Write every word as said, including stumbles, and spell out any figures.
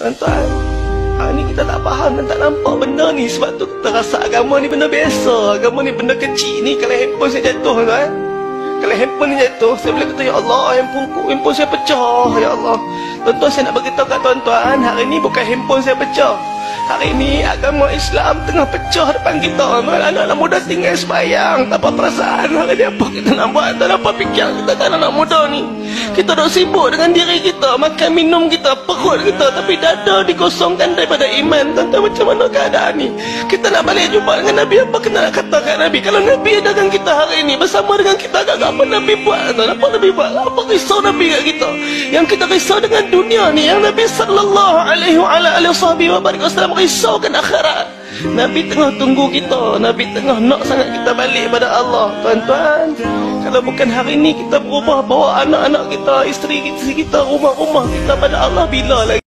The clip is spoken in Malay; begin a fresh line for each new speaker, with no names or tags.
Tuan-tuan, hari ni kita tak faham dan tak nampak benda ni. Sebab tu kita rasa agama ni benda biasa, agama ni benda kecil ni. Kalau handphone saya jatuh, tuan, kalau handphone ni jatuh, saya boleh kata, ya Allah, handphone, handphone saya pecah, ya Allah. Tuan-tuan, saya nak beritahu kat tuan-tuan, hari ni bukan handphone saya pecah. Hari ini agama Islam tengah pecah depan kita. Anak-anak muda tinggal sembahyang, tak apa perasaan. Hari ni apa kita nak buat, tak apa fikir kita kan anak muda ni. Kita dah sibuk dengan diri kita, makan minum kita, perut kita, tapi dada dikosongkan daripada iman. Tuan-tuan, macam mana keadaan ni? Kita nak balik jumpa dengan Nabi, apa kita nak kata kat Nabi? Kalau Nabi ada dengan kita hari ini, bersama dengan kita, agak apa Nabi buat? Tuan, apa Nabi buat? Apa risau Nabi kat kita? Yang kita risau dengan dunia ni, yang Nabi sallallahu alaihi wasallam risaukan akhirat. Nabi tengah tunggu kita, Nabi tengah nak sangat kita balik pada Allah. Tuan-tuan, kalau bukan hari ni kita berubah, bawa anak-anak kita, isteri kita, rumah-rumah kita pada Allah, bila lagi?